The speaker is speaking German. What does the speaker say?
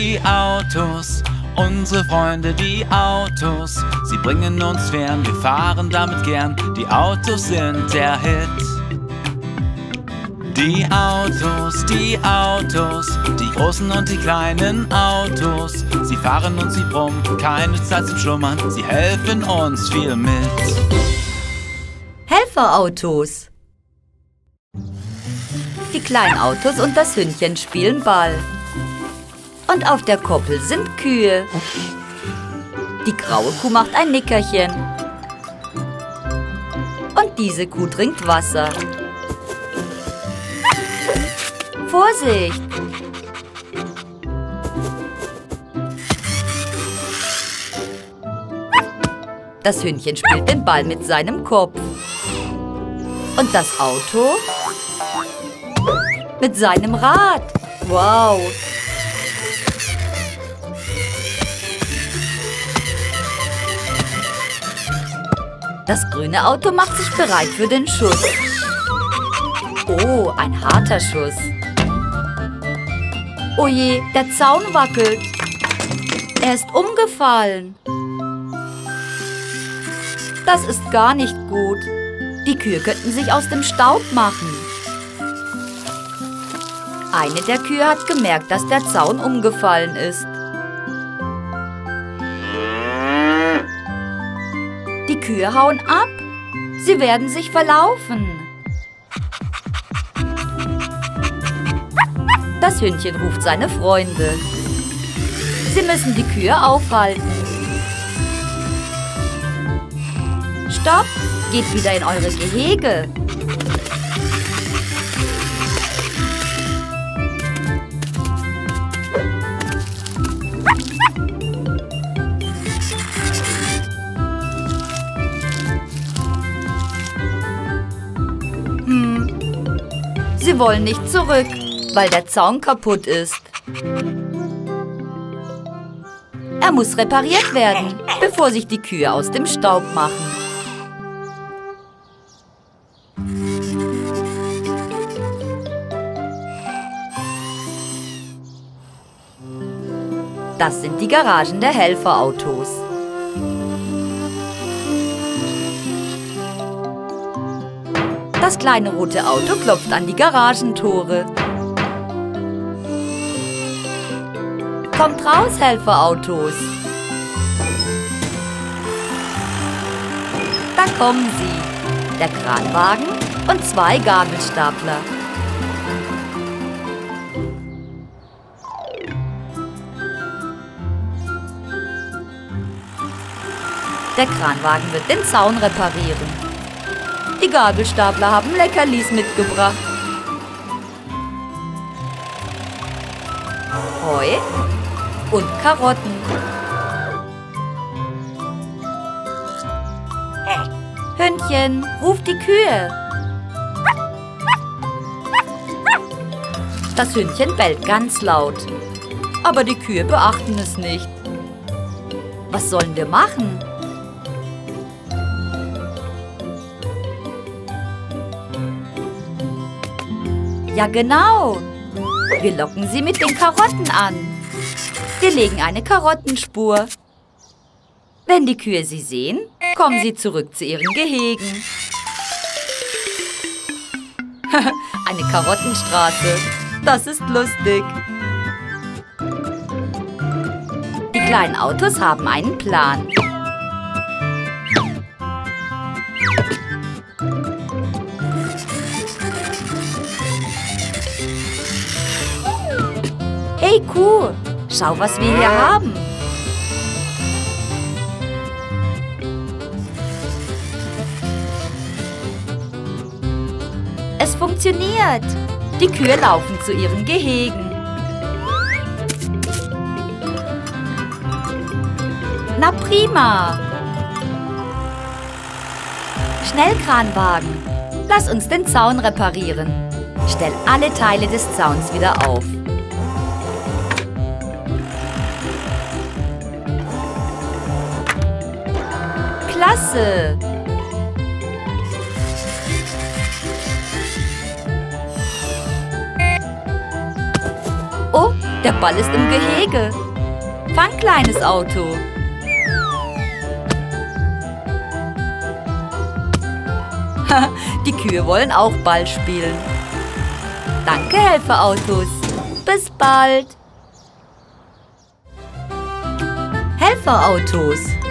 Die Autos, unsere Freunde, die Autos, sie bringen uns fern, wir fahren damit gern. Die Autos sind der Hit. Die Autos, die großen und die kleinen Autos, sie fahren und sie brummen, keine Zeit zum Schlummern, sie helfen uns viel mit. Helferautos. Die kleinen Autos und das Hündchen spielen Ball. Und auf der Koppel sind Kühe. Die graue Kuh macht ein Nickerchen. Und diese Kuh trinkt Wasser. Vorsicht! Das Hündchen spielt den Ball mit seinem Kopf. Und das Auto mit seinem Rad. Wow! Das grüne Auto macht sich bereit für den Schuss. Oh, ein harter Schuss. Oh je, der Zaun wackelt. Er ist umgefallen. Das ist gar nicht gut. Die Kühe könnten sich aus dem Staub machen. Eine der Kühe hat gemerkt, dass der Zaun umgefallen ist. Die Kühe hauen ab. Sie werden sich verlaufen. Das Hündchen ruft seine Freunde. Sie müssen die Kühe aufhalten. Stopp! Geht wieder in eure Gehege. Sie wollen nicht zurück, weil der Zaun kaputt ist. Er muss repariert werden, bevor sich die Kühe aus dem Staub machen. Das sind die Garagen der Helferautos. Das kleine rote Auto klopft an die Garagentore. Kommt raus, Helferautos! Da kommen sie, der Kranwagen und 2 Gabelstapler. Der Kranwagen wird den Zaun reparieren. Die Gabelstapler haben Leckerlis mitgebracht. Heu und Karotten. Hündchen, ruf die Kühe. Das Hündchen bellt ganz laut. Aber die Kühe beachten es nicht. Was sollen wir machen? Ja, genau. Wir locken sie mit den Karotten an. Wir legen eine Karottenspur. Wenn die Kühe sie sehen, kommen sie zurück zu ihren Gehegen. Eine Karottenstraße. Das ist lustig. Die kleinen Autos haben einen Plan. Hey Kuh, schau, was wir hier haben. Es funktioniert. Die Kühe laufen zu ihren Gehegen. Na prima. Schnell, Kranwagen. Lass uns den Zaun reparieren. Stell alle Teile des Zauns wieder auf. Klasse! Oh, Der Ball ist im Gehege. Fang, kleines Auto. Die Kühe wollen auch Ball spielen. Danke, Helferautos. Bis bald. Helferautos.